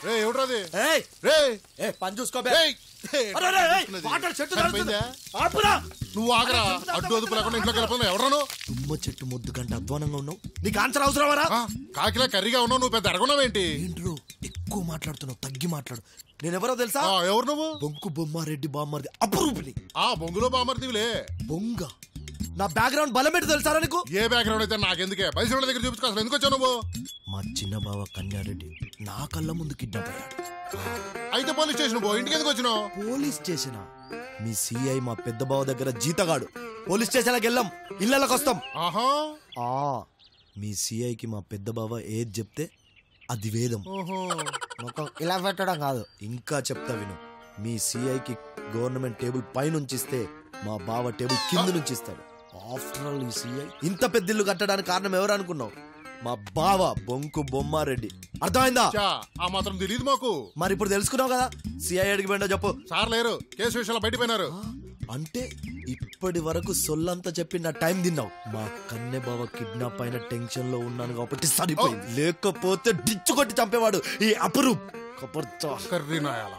పని చూసుకో. నువ్వు ఆగరా, అడ్డు అదుపు లేకుండా ఇంట్లోకి వెళ్ళిపోతున్నావు. ఎవరను? తుమ్మ చెట్టు ముద్దు కంటే అధ్వానంగా ఉన్నావు. నీకు ఆన్సర్ అవసరమరా? కాకిలా కర్రీగా ఉన్నావు. నువ్వు పెద్ద అడగన్నావేంటి? ఏంట్రో ఎక్కువ మాట్లాడుతున్నావు, తగ్గి మాట్లాడు. నేనెవరో తెలుసా? ఎవరు నువ్వు? బొంకు బొమ్మారెడ్డి బామ్మర్ది అపురూపిని. బొంగులో బామ్మర్దివిలే. బొంగ నా బ్యాక్గ్రౌండ్ బలం ఏంటి తెలుసారా నీకు? ఏ బ్యాక్గ్రౌండ్ అయితే నాకెందుకే? పైసల దగ్గర చూపించుకో. అసలు ఎందుకు వచ్చావు నువ్వు? మా చిన్న బావ కన్యారెడ్డి నా కళ్ళ ముందు కిడ్నాప్ అయ్యాడు. అయితే పోలీస్ స్టేషన్ పో. ఇంటికి ఎందుకు వచ్చినావు? Police station? మీ సిఐ మా పెద్ద బావ దగ్గర జీతగాడు. పోలీస్ స్టేషన్కి వెళ్ళాం, ఇళ్ళకి వస్తాం. మీ సిఐకి మా పెద్ద బావ ఏది చెప్తే అది వేదం. మొత్తం ఇలా పెట్టడం కాదు, ఇంకా చెప్తా విను. మీ సిఐకి గవర్నమెంట్ టేబుల్ పైనుంచి ఇస్తే మా బావ టేబుల్ కింద నుంచి ఇస్తాడు. ఆఫ్టర్ ఆల్ ఈ సిఐ ఇంత పెద్ద ఇల్లు కట్టడానికి కారణం ఎవరు అనుకున్నావు? మా బావ బొంకు బొమ్మారెడ్డి. అర్థమైందా? ఆ మాత్రం తెలియదు మాకు. మరి ఇప్పుడు తెలుసుకున్నావు కదా, సిఐ అడిగి పోయిందో చెప్పు. సార్ లేరు, కేసు విషయాలు బయటపోయినారు. అంటే ఇప్పటి వరకు సొల్లంతా చెప్పి నా టైం తిన్నావు. మా కన్నె బావ కిడ్నాప్ అయిన టెన్షన్ లో ఉన్నాను కాబట్టి సరిపోయింది. లేకపోతే డిచ్చు కొట్టి చంపేవాడు ఈ అపురూప్. కర్రీ నాయాల.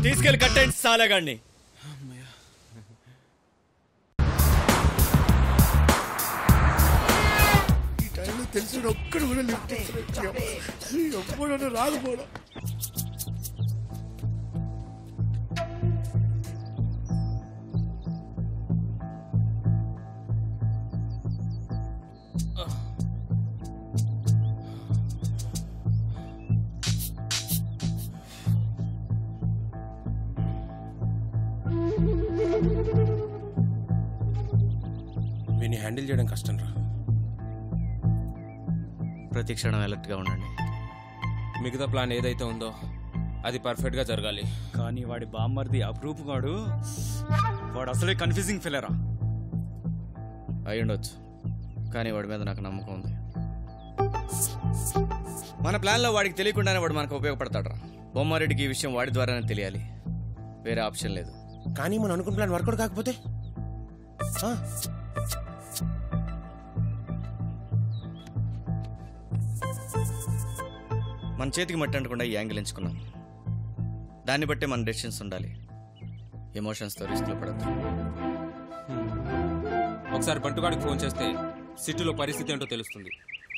తీసుకెళ్ళి కట్టండి సాలగాడిని. ఈ టైంలో తెలిసిన ఒక్కడు కూడా లిఫ్ట్ ఎప్పుడు రాకపోవడం. వీని హ్యాండిల్ చేయడం కష్టం రా. ప్రతి క్షణం అలర్ట్గా ఉండండి. మిగతా ప్లాన్ ఏదైతే ఉందో అది పర్ఫెక్ట్గా జరగాలి. కానీ వాడి బామ్మర్ది అప్రూప్ వాడు అసలే కన్ఫ్యూజింగ్ ఫిల్లరా అయి ఉండొచ్చు. కానీ వాడి మీద నాకు నమ్మకం ఉంది. మన ప్లాన్లో వాడికి తెలియకుండానే వాడు మనకు ఉపయోగపడతాడు రా. బొమ్మారెడ్డికి ఈ విషయం వాడి ద్వారానే తెలియాలి. వేరే ఆప్షన్ లేదు. కానీ మనం అనుకున్న ప్లాన్ వర్కౌట్ కాకపోతే మన చేతికి మట్టి అంటకుండా ఈ యాంగిల్ ఎంచుకున్నాం. దాన్ని బట్టే మన డెసిషన్స్ ఉండాలి. ఎమోషన్స్తో రిస్క్లో పడద్దు. ఒకసారి బంటుగాడికి ఫోన్ చేస్తే సిటీలో పరిస్థితి ఏంటో తెలుస్తుంది.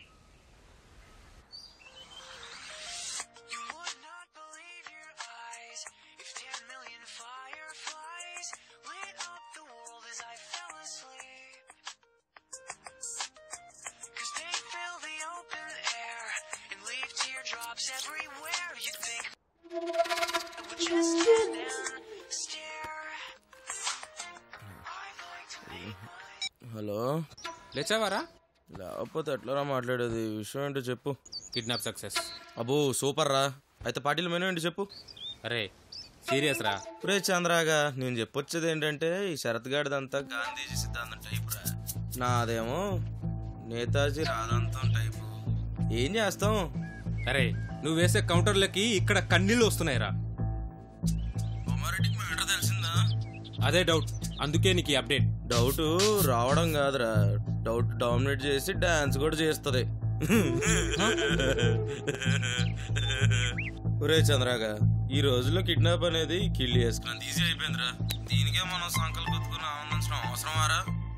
హలో, లేచావారా? లేకపోతే ఎట్లా మాట్లాడేది? విషయం ఏంటో చెప్పు. Kidnap success. అబ్బో సూపర్ రా. అయితే పార్టీలో మెనూ ఏంటి చెప్పు. అరే సీరియస్ రా. రే చంద్రాగా, నేను చెప్పొచ్చేది ఏంటంటే ఈ శరత్ గాడిదంతా గాంధీజీ సిద్ధాంతం టైప్ రా. నాదేమో నేతాజీ రాధాంతం టైపు. ఏం చేస్తాం? అరే నువ్వు వేసే కౌంటర్లకి ఇక్కడ కన్నీళ్ళు వస్తున్నాయి రా. బొమ్మారెడ్డికి మ్యాటర్ తెలిసిందా? అదే డౌట్, అందుకే నీకు ఈ అప్డేట్. డౌట్ రావడం కాదురా, డౌట్ డామినేట్ చేసి డాన్స్ కూడా చేస్తుంది. ఒరే చంద్రాగా, ఈ రోజుల్లో కిడ్నాప్ అనేది కిల్లి చేసుకున్నంత ఈజీ అయిపోయిందిరా. దీనికే మనం సంకల్ కొట్టుకుని ఆనందించడం అవసరమారా?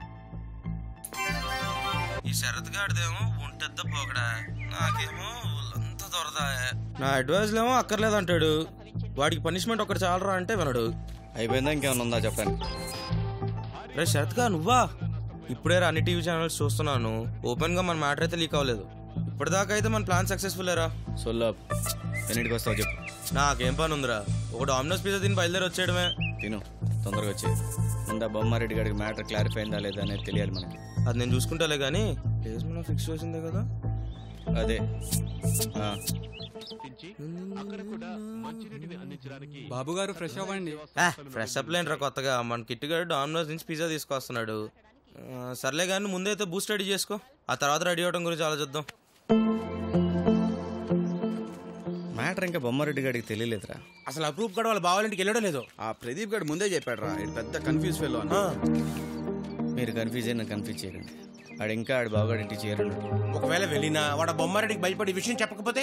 ఈ శరత్ గాడిదేమో ఒంటెద్ద పోకడా, నాకేమో అంతా దొరదా. నా అడ్వైజ్లో ఏమో అక్కర్లేదంటాడు. వాడికి పనిష్మెంట్ ఒకటి చాలరా అంటే వినడు. అయిపోయిందా? ఇంకేమన్నా ఉందా చెప్పండి. రే శరత్గా, నువ్వా? ఇప్పుడే అన్ని టీవీ ఛానల్స్ చూస్తున్నాను. ఓపెన్ గా మన మ్యాటర్ అయితే లీక్ అవ్వలేదు. ఇప్పటిదాకా అయితే మన ప్లాన్ సక్సెస్ఫుల్ ఏరా. సొల్లా ఎన్నింటికి వస్తావు చెప్పు. నాకేం పని ఉందిరా, ఒక డామినోస్ పిజ్జా తిని బయలుదేరి వచ్చేయడమే. తిను, తొందరగా వచ్చేది. ముందా బొమ్మారెడ్డి గారికి మ్యాటర్ క్లారిఫై అయిందా లేదా అనేది తెలియాలి మనకి. అది నేను చూసుకుంటాలే కానీ ప్లేస్ మనం ఫిక్స్ చేసిందే కదా. అదే బాబు గారు ఫ్రెష్ అవ్వండి. ఫ్రెష్ అప్ లేంట్రా కొత్తగా. మన కిట్ గారు డామినోస్ నుంచి పిజ్జా తీసుకొస్తున్నాడు. సర్లే కానీ ముందైతే బూస్ట్ రెడీ చేసుకో, ఆ తర్వాత రెడీ అవడం గురించి ఆలోచిద్దాం. మ్యాటర్ ఇంకా బొమ్మారెడ్డి గారికి తెలియలేదురా. అసలు అప్రూప్ కూడా వాళ్ళ బావాలింటికి వెళ్ళడం లేదు. ఆ ప్రదీప్ గారు ముందే చెప్పాడు రా, పెద్ద కన్ఫ్యూజ్ ఫెలో అని. మీరు కన్ఫ్యూజ్ అయినా కన్ఫ్యూజ్ చేయకండి. ఆడు ఇంకా ఆడు బావగాడి ఇంటికి చేరండు. ఒకవేళ వెళ్ళినా వాడు బొమ్మారెడ్డికి భయపడి విషయం చెప్పకపోతే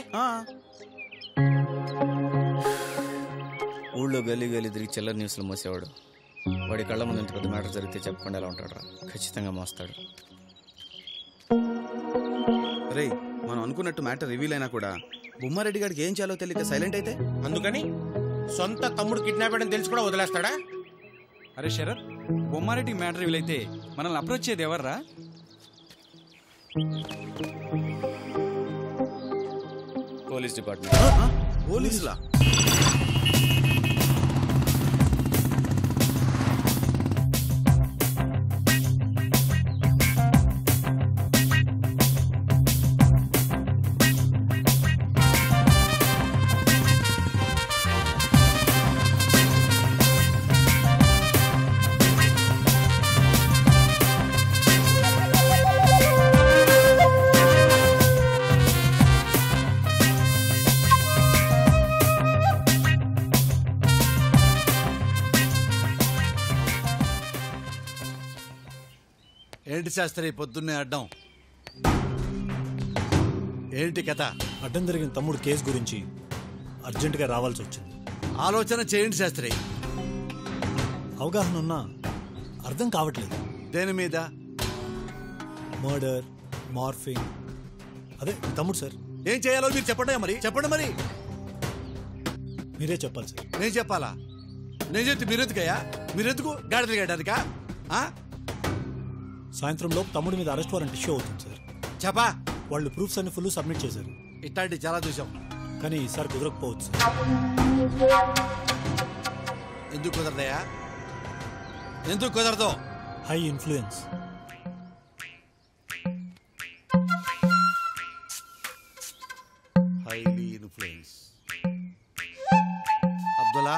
ఊళ్ళో గల్లీ గల్లీ తిరిగి చిల్లర న్యూస్లు మోసేవాడు. వాడి కళ్ళ ముందు ఇంత పెద్ద మ్యాటర్ జరిగితే చెప్పకుండా ఎలా ఉంటాడు రా? ఖచ్చితంగా మోస్తాడు. రే, మనం అనుకున్నట్టు మ్యాటర్ రివీల్ అయినా కూడా బొమ్మారెడ్డి గారికి ఏం చేయాలో తెలియక సైలెంట్ అయితే అందుకని సొంత తమ్ముడు కిడ్నాప్ అయ్యడం తెలిసి కూడా వదిలేస్తాడా? అరే శరత్, బొమ్మారెడ్డి మ్యాటర్ రివీల్ అయితే మనల్ని అప్రోచ్ చేయదు ఎవర్రా? Police department. పోలీసులా? ఏంటి శాస్త్రి పొద్దున్నే అడ్డం? ఏంటి కథ? అడ్డం జరిగిన తమ్ముడు కేసు గురించి అర్జెంటుగా రావాల్సి వచ్చింది. ఆలోచన చేయండి శాస్త్రి. అవగాహన ఉన్నా అర్థం కావట్లేదు. దేని మీద? Murder, morphing. అదే తమ్ముడు సార్. ఏం చేయాలో మీరు చెప్పండి మరి. చెప్పండి మరి. మీరే చెప్పాలి సార్. నేను చెప్పాలా? నేను చెప్తే మీరెందుకయ్యా? మీరెందుకు గాడిదలు గడ్డానికా? సాయంత్రం లోపు తమ్ముడి మీద అరెస్ట్ వారెంట్ ఇష్యూ అవుతుంది సార్. చెప్పా. వాళ్ళు ప్రూఫ్స్ అన్ని ఫుల్ సబ్మిట్ చేశారు. ఇట్లాంటి చాలా చూసాం. కానీ ఈసారి కుదరకపోవచ్చు సార్. ఎందుకు కుదరదయ్యా? ఎందుకు కుదరదు? High influence. Highly influence. Abdullah,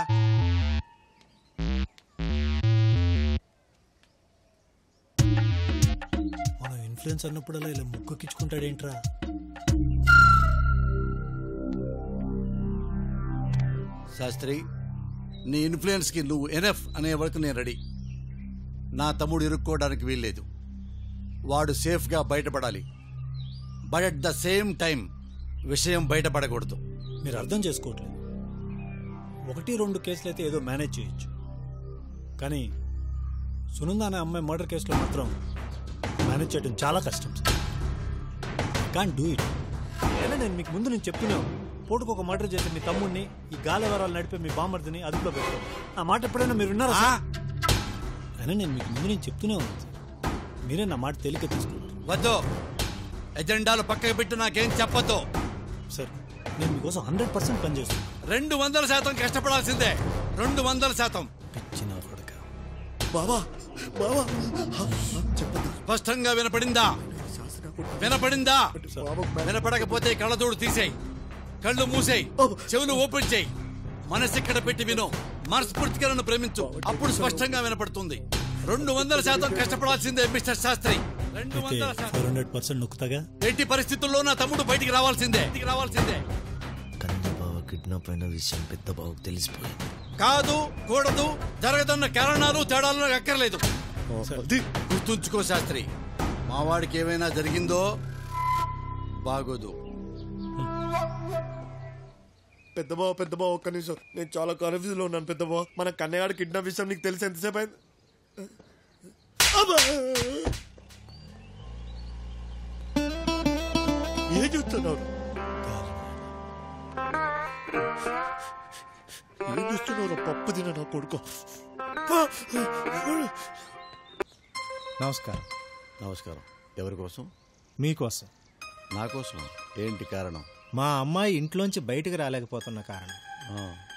మనం ఇన్ఫ్లుయెన్స్ అన్నప్పుడల్లా ఇలా ముక్కెక్కించుకుంటాడేంట్రా? శాస్త్రి, నీ ఇన్ఫ్లుయెన్స్కి నువ్వు ఎనఫ్ అనే వరకు నేను రెడీ. నా తమ్ముడు ఇరుక్కోవడానికి వీల్లేదు. వాడు సేఫ్గా బయటపడాలి. But at the same time విషయం బయటపడకూడదు. మీరు అర్థం చేసుకోవట్లేదు. 1-2 కేసులు అయితే ఏదో మేనేజ్ చేయొచ్చు, కానీ సునంద అనే అమ్మాయి మర్డర్ కేసులో మాత్రం మేనేజ్ చేయడం చాలా కష్టం సార్. Can't do it. అయినా నేను మీకు ముందు నేను చెప్తున్నాను, పూటకు ఒక మర్డర్ చేసి మీ తమ్ముడిని, ఈ గాలివరాలు నడిపే మీ బామర్దిని అదుపులో పెట్టుకోండి. ఆ మాట ఎప్పుడైనా మీరు విన్నారా? అయినా నేను మీకు ముందు నేను చెప్తూనే ఉన్నాను సార్. మీరే నా మాట తేలిక తీసుకుంటారు. వద్దు, ఎజెండాలు పక్కకు పెట్టి నాకేం చెప్పొద్దు. సార్, నేను మీకోసం 100% పనిచేస్తాను. 200% కష్టపడాల్సిందే. 200%. పిచ్చిన కొడక. బావా బావా చెప్పండి. స్పష్టంగా వినపడిందా? వినపడిందా? వినపడకపోతే కళ్ళజోడు తీసేయి, కళ్ళు మూసేయి, చెవులు ఓపెన్ చేయి, మనసు ఇక్కడ పెట్టి విను. మనస్ఫూర్తిగా నన్ను ప్రేమించు, అప్పుడు స్పష్టంగా వినపడుతుంది. 200% కష్టపడాల్సిందే మిస్టర్ శాస్త్రి. 400% నొక్కుతాగా. ఎట్టి పరిస్థితుల్లో నా తమ్ముడు బయటికి రావాల్సిందే. కన్న బావ కిడ్నాప్ అయిన విషయం పెద్ద బావకు తెలిసిపోయింది. కాదు, కూడదు, జరగదన్న కారణాలు తేడాలు నాకు అక్కర్లేదు. గుర్తుంచుకో శాస్త్రి, మావాడికి ఏమైనా జరిగిందో బాగోదు. పెద్ద బావ ఒక్క నిమిషం, నేను చాలా కన్ఫ్యూజ్ లో ఉన్నాను. పెద్ద బావ, మన కన్నయ్యగాడి కిడ్నాప్ విషయం నీకు తెలిసి ఎంతసేపు అయింది? ఏం చూస్తున్నావు? ఏం చూస్తున్నావు? పప్పు తిన నా కొడుకు. నమస్కారం. నమస్కారం. ఎవరి కోసం? మీకోసం. నా కోసం. ఏంటి కారణం? మా అమ్మాయి ఇంట్లోంచి బయటకు రాలేకపోతున్న కారణం.